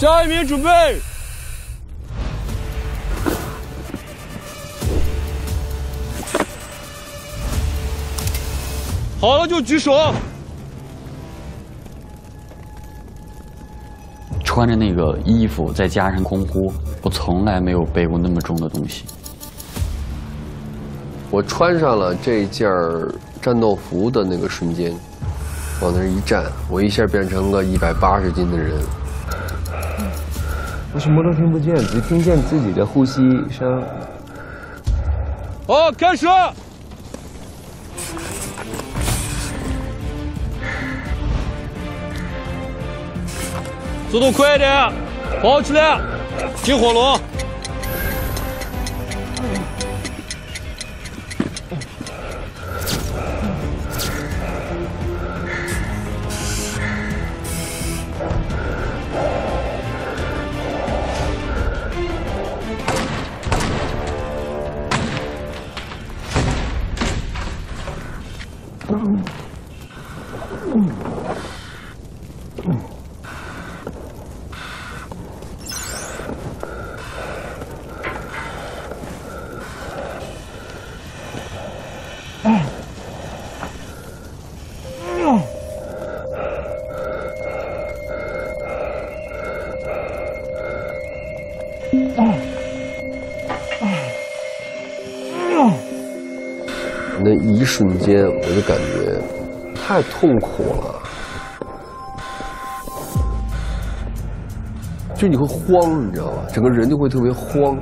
下一名准备。好了就举手。 穿着那个衣服，再加上空呼，我从来没有背过那么重的东西。 我穿上了这件战斗服的那个瞬间，往那儿一站，我一下变成个180斤的人。 我什么都听不见，只听见自己的呼吸声。 好，开始。速度快一点，跑起来，进火龙。 那一瞬间，我就感觉太痛苦了，就你会慌，你知道吧？整个人就会特别慌。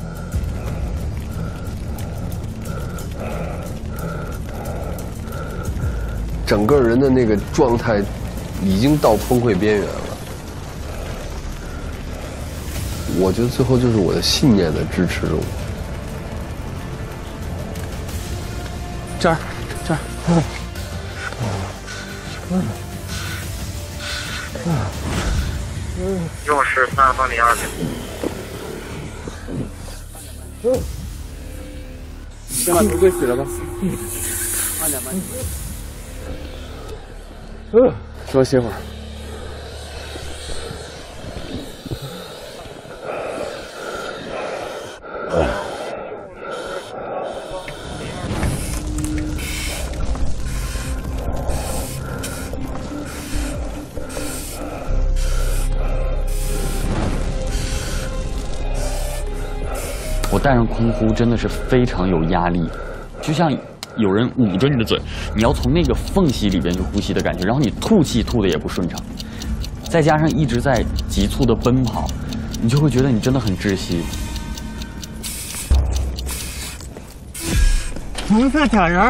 整个人的那个状态已经到崩溃边缘了。我觉得最后就是我的信念在支持着我。 这儿。 用13分02秒。 先把头盔洗了吧。慢点。稍微歇会儿。 我带上空呼真的是非常有压力，就像有人捂着你的嘴，你要从那个缝隙里边去呼吸的感觉，然后你吐气吐的也不顺畅，再加上一直在急促的奔跑，你就会觉得你真的很窒息。 红色假人。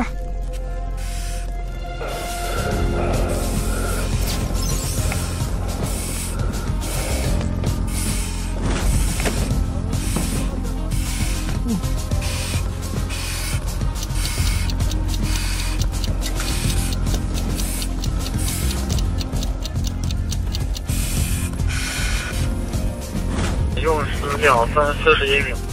用12分41秒。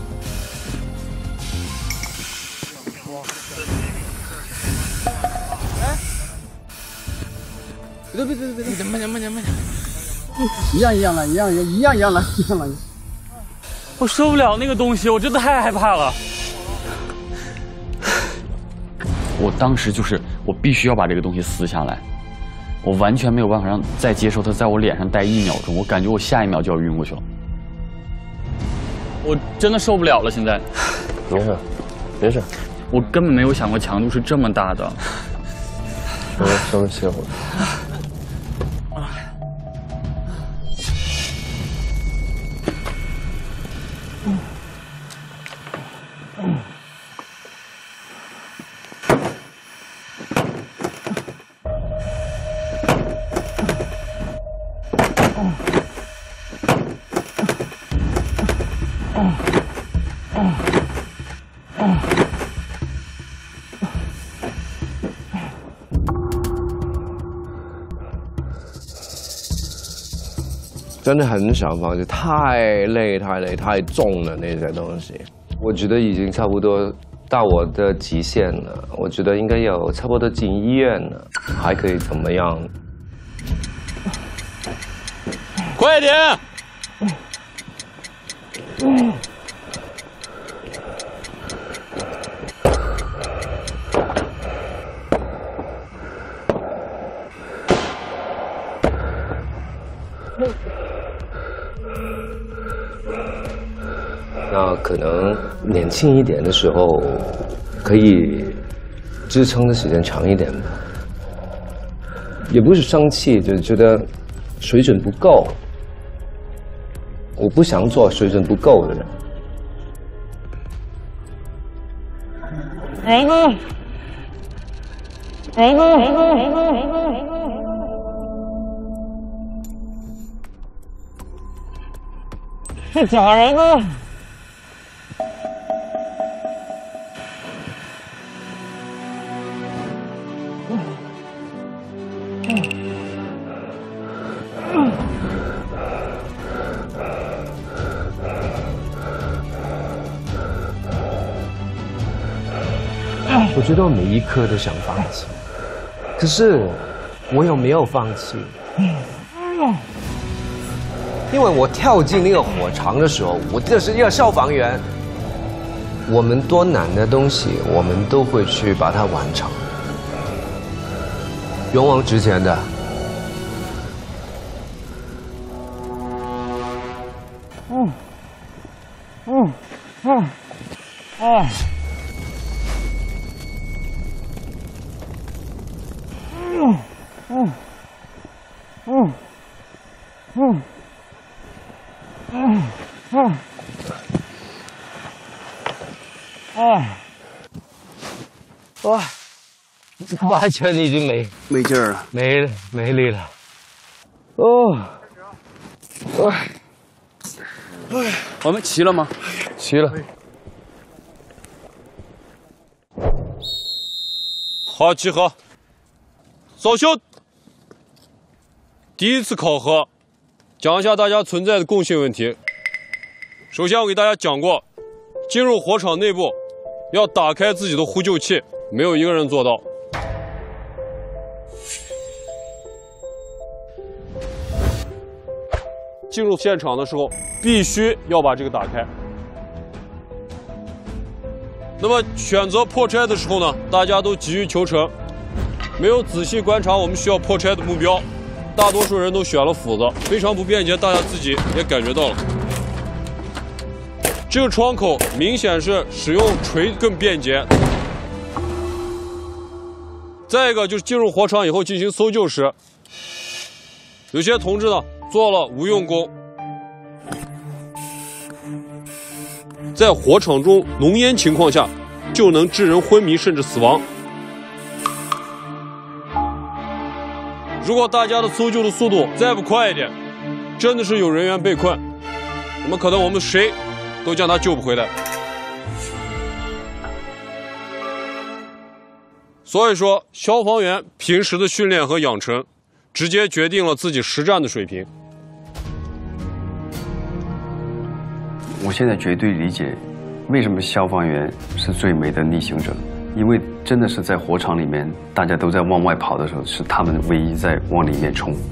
别，慢点。一样了。我受不了那个东西，我真的太害怕了。 我当时就是我必须要把这个东西撕下来，我完全没有办法再接受它在我脸上待1秒钟，我感觉我下一秒就要晕过去了。 我真的受不了了，现在。 没事。 我根本没有想过强度是这么大的。 稍微歇会儿。 真的很想放弃，太累、太重了那些东西。 我觉得已经差不多到我的极限了，我觉得应该有差不多进医院了，还可以怎么样？ 快点， 那可能年轻一点的时候，可以支撑的时间长一点吧。也不是生气，就是觉得水准不够。我不想做水准不够的人。 是假人啊！ 我觉得我每一刻都想放弃，可是我有没有放弃？因为我跳进那个火场的时候，我就是一个消防员。我们多难的东西，我们都会去把它完成，勇往直前的。哇，完全已经没劲儿了， 没力了。 我们齐了吗？ 齐了。 好，集合。扫兴。第一次考核，讲一下大家存在的共性问题。首先，我给大家讲过，进入火场内部要打开自己的呼救器，没有一个人做到。进入现场的时候，必须要把这个打开。那么选择破拆的时候呢，大家都急于求成，没有仔细观察我们需要破拆的目标，大多数人都选了斧子，非常不便捷，大家自己也感觉到了。这个窗口明显是使用锤更便捷。再一个就是进入火场以后进行搜救时，有些同志呢做了无用功，在火场中浓烟情况下就能致人昏迷甚至死亡。如果大家的搜救的速度再不快一点，真的是有人员被困，那么可能我们谁都将他救不回来。所以说，消防员平时的训练和养成，直接决定了自己实战的水平。 我现在绝对理解，为什么消防员是最美的逆行者，因为真的是在火场里面，大家都在往外跑的时候，是他们唯一在往里面冲，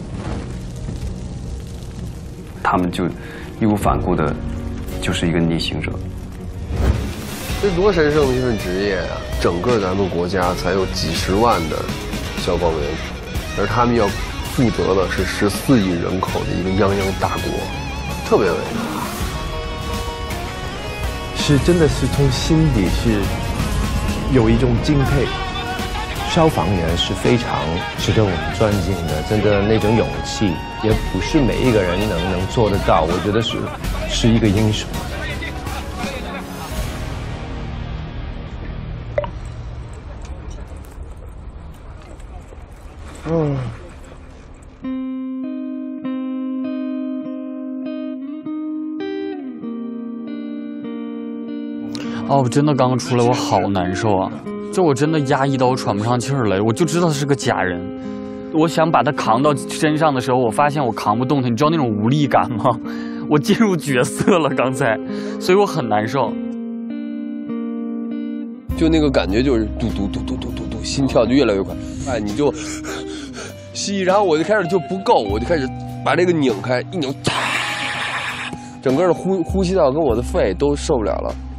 他们就义无反顾的，就是一个逆行者。 这多神圣的一份职业啊！整个咱们国家才有几十万的消防员，而他们要负责的是14亿人口的一个泱泱大国，特别伟大。 是真的是从心底是有一种敬佩，消防员是非常值得我们尊敬的，真的那种勇气也不是每一个人能做得到，我觉得是一个英雄。 哦，我真的刚刚出来，我好难受啊！就我真的压抑到我喘不上气儿来，我就知道他是个假人。我想把他扛到身上的时候，我发现我扛不动他，你知道那种无力感吗？我进入角色了刚才，所以我很难受。 就那个感觉就是嘟嘟嘟嘟嘟嘟嘟，心跳就越来越快。哎，你就吸，然后我就开始就不够，我就开始把这个拧开，一拧， 整个的呼吸道跟我的肺都受不了了。